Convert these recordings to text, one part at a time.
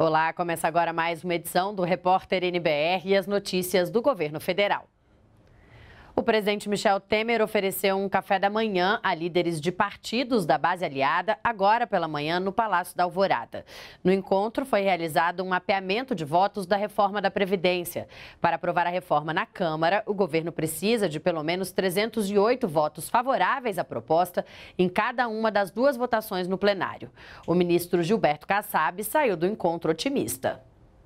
Olá, começa agora mais uma edição do Repórter NBR e as notícias do governo federal. O presidente Michel Temer ofereceu um café da manhã a líderes de partidos da base aliada agora pela manhã no Palácio da Alvorada. No encontro foi realizado um mapeamento de votos da reforma da Previdência. Para aprovar a reforma na Câmara, o governo precisa de pelo menos 308 votos favoráveis à proposta em cada uma das duas votações no plenário. O ministro Gilberto Kassab saiu do encontro otimista.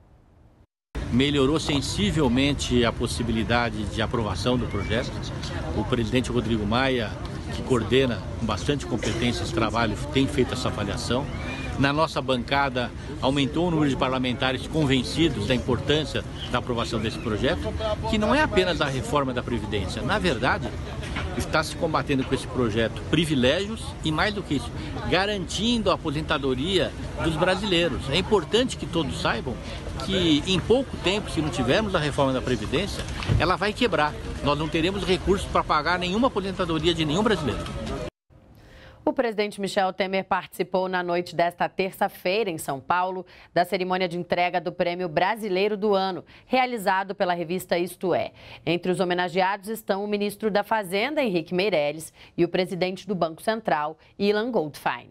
Melhorou sensivelmente a possibilidade de aprovação do projeto. O presidente Rodrigo Maia, que coordena com bastante competência esse trabalho, tem feito essa avaliação. Na nossa bancada, aumentou o número de parlamentares convencidos da importância da aprovação desse projeto, que não é apenas a reforma da Previdência. Na verdade, está se combatendo com esse projeto privilégios e, mais do que isso, garantindo a aposentadoria dos brasileiros. É importante que todos saibam que em pouco tempo, se não tivermos a reforma da Previdência, ela vai quebrar. Nós não teremos recursos para pagar nenhuma aposentadoria de nenhum brasileiro. O presidente Michel Temer participou na noite desta terça-feira, em São Paulo, da cerimônia de entrega do Prêmio Brasileiro do Ano, realizado pela revista Isto É. Entre os homenageados estão o ministro da Fazenda, Henrique Meirelles, e o presidente do Banco Central, Ilan Goldfein.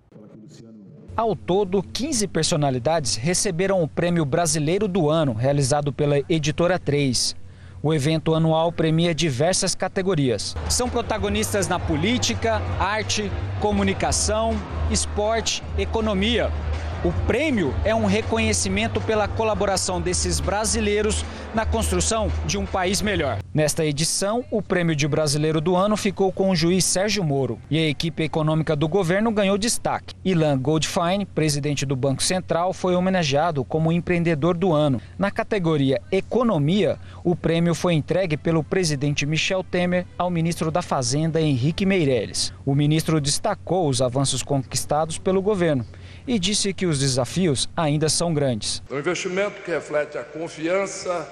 Ao todo, 15 personalidades receberam o Prêmio Brasileiro do Ano, realizado pela Editora 3. O evento anual premia diversas categorias. São protagonistas na política, arte, comunicação, esporte, economia. O prêmio é um reconhecimento pela colaboração desses brasileiros na construção de um país melhor. Nesta edição, o prêmio de Brasileiro do Ano ficou com o juiz Sérgio Moro e a equipe econômica do governo ganhou destaque. Ilan Goldfein, presidente do Banco Central, foi homenageado como empreendedor do ano. Na categoria Economia, o prêmio foi entregue pelo presidente Michel Temer ao ministro da Fazenda, Henrique Meirelles. O ministro destacou os avanços conquistados pelo governo e disse que os desafios ainda são grandes. Um investimento que reflete a confiança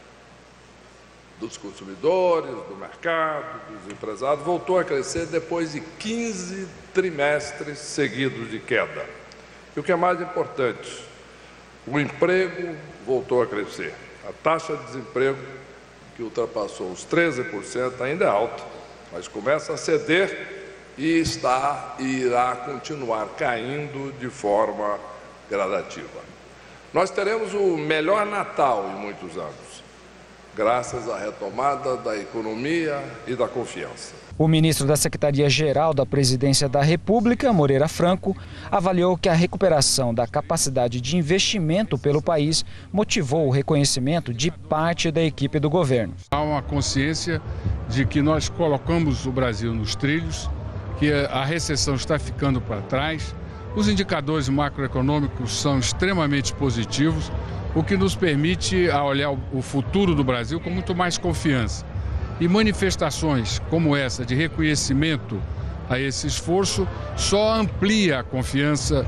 dos consumidores, do mercado, dos empresários, voltou a crescer depois de 15 trimestres seguidos de queda. E o que é mais importante, o emprego voltou a crescer. A taxa de desemprego, que ultrapassou os 13%, ainda é alta, mas começa a ceder e irá continuar caindo de forma gradativa. Nós teremos o melhor Natal em muitos anos, graças à retomada da economia e da confiança. O ministro da Secretaria-Geral da Presidência da República, Moreira Franco, avaliou que a recuperação da capacidade de investimento pelo país motivou o reconhecimento de parte da equipe do governo. Há uma consciência de que nós colocamos o Brasil nos trilhos, que a recessão está ficando para trás, os indicadores macroeconômicos são extremamente positivos, o que nos permite olhar o futuro do Brasil com muito mais confiança. E manifestações como essa de reconhecimento a esse esforço só amplia a confiança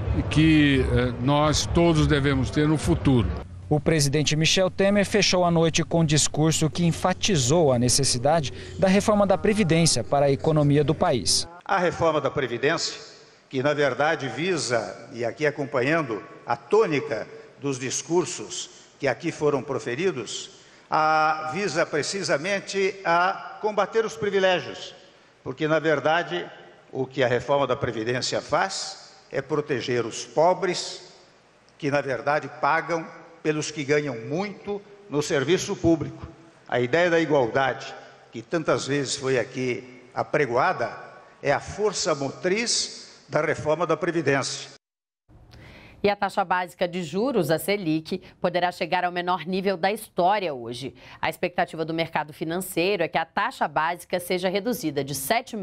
que nós todos devemos ter no futuro. O presidente Michel Temer fechou a noite com um discurso que enfatizou a necessidade da reforma da Previdência para a economia do país. A reforma da Previdência, que na verdade visa, e aqui acompanhando a tônica dos discursos que aqui foram proferidos, visa precisamente a combater os privilégios, porque na verdade o que a reforma da Previdência faz é proteger os pobres, que na verdade pagam pelos que ganham muito no serviço público. A ideia da igualdade, que tantas vezes foi aqui apregoada, é a força motriz da reforma da Previdência. E a taxa básica de juros, a Selic, poderá chegar ao menor nível da história hoje. A expectativa do mercado financeiro é que a taxa básica seja reduzida de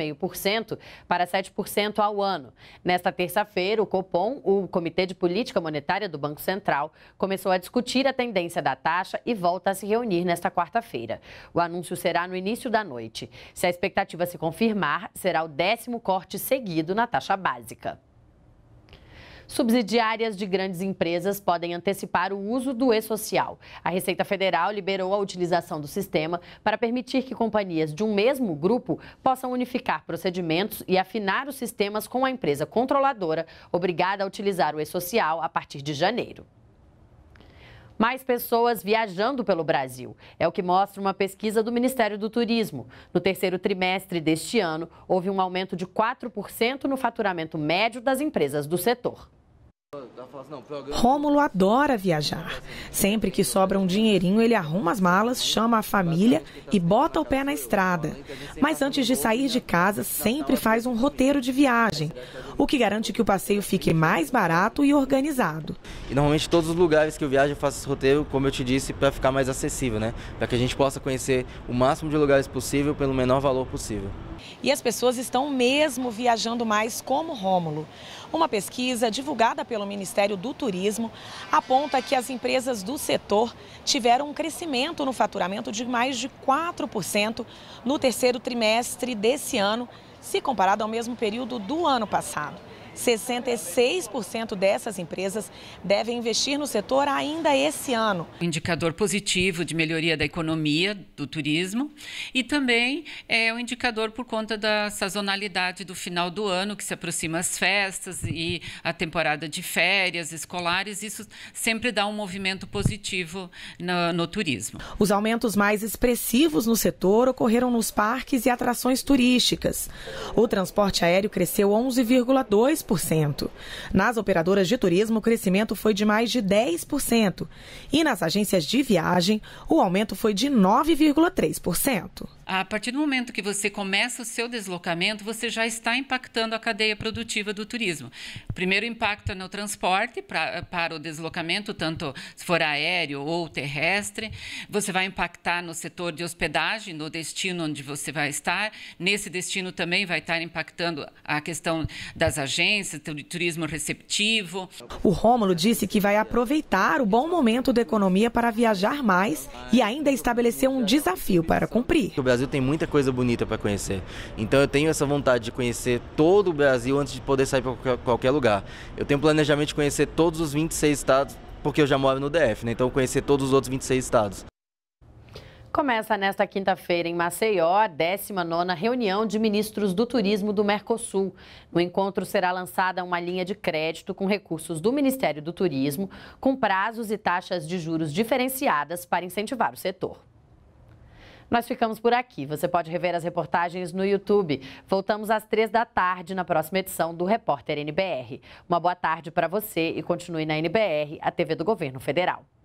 7,5% para 7% ao ano. Nesta terça-feira, o Copom, o Comitê de Política Monetária do Banco Central, começou a discutir a tendência da taxa e volta a se reunir nesta quarta-feira. O anúncio será no início da noite. Se a expectativa se confirmar, será o 10º corte seguido na taxa básica. Subsidiárias de grandes empresas podem antecipar o uso do e-social. A Receita Federal liberou a utilização do sistema para permitir que companhias de um mesmo grupo possam unificar procedimentos e afinar os sistemas com a empresa controladora, obrigada a utilizar o e-social a partir de janeiro. Mais pessoas viajando pelo Brasil. É o que mostra uma pesquisa do Ministério do Turismo. No terceiro trimestre deste ano, houve um aumento de 4% no faturamento médio das empresas do setor. Rômulo adora viajar. Sempre que sobra um dinheirinho, ele arruma as malas, chama a família e bota o pé na estrada. Mas antes de sair de casa, sempre faz um roteiro de viagem, o que garante que o passeio fique mais barato e organizado. E normalmente todos os lugares que eu viajo eu faço esse roteiro, como eu te disse, para ficar mais acessível, né? Para que a gente possa conhecer o máximo de lugares possível pelo menor valor possível. E as pessoas estão mesmo viajando mais como Rômulo. Uma pesquisa divulgada pelo Ministério do Turismo aponta que as empresas do setor tiveram um crescimento no faturamento de mais de 4% no terceiro trimestre desse ano, se comparado ao mesmo período do ano passado. 66% dessas empresas devem investir no setor ainda esse ano. Indicador positivo de melhoria da economia do turismo e também é um indicador por conta da sazonalidade do final do ano, que se aproxima as festas e a temporada de férias escolares. Isso sempre dá um movimento positivo no turismo. Os aumentos mais expressivos no setor ocorreram nos parques e atrações turísticas. O transporte aéreo cresceu 11,2%. Nas operadoras de turismo, o crescimento foi de mais de 10%. E nas agências de viagem, o aumento foi de 9,3%. A partir do momento que você começa o seu deslocamento, você já está impactando a cadeia produtiva do turismo. Primeiro impacto é no transporte para o deslocamento, tanto se for aéreo ou terrestre. Você vai impactar no setor de hospedagem, no destino onde você vai estar. Nesse destino também vai estar impactando a questão das agências, do turismo receptivo. O Rômulo disse que vai aproveitar o bom momento da economia para viajar mais e ainda estabeleceu um desafio para cumprir. O Brasil tem muita coisa bonita para conhecer, então eu tenho essa vontade de conhecer todo o Brasil antes de poder sair para qualquer lugar. Eu tenho planejamento de conhecer todos os 26 estados, porque eu já moro no DF, né? Então conhecer todos os outros 26 estados. Começa nesta quinta-feira em Maceió a 19ª reunião de ministros do turismo do Mercosul. No encontro será lançada uma linha de crédito com recursos do Ministério do Turismo, com prazos e taxas de juros diferenciadas para incentivar o setor. Nós ficamos por aqui. Você pode rever as reportagens no YouTube. Voltamos às 3 da tarde na próxima edição do Repórter NBR. Uma boa tarde para você e continue na NBR, a TV do Governo Federal.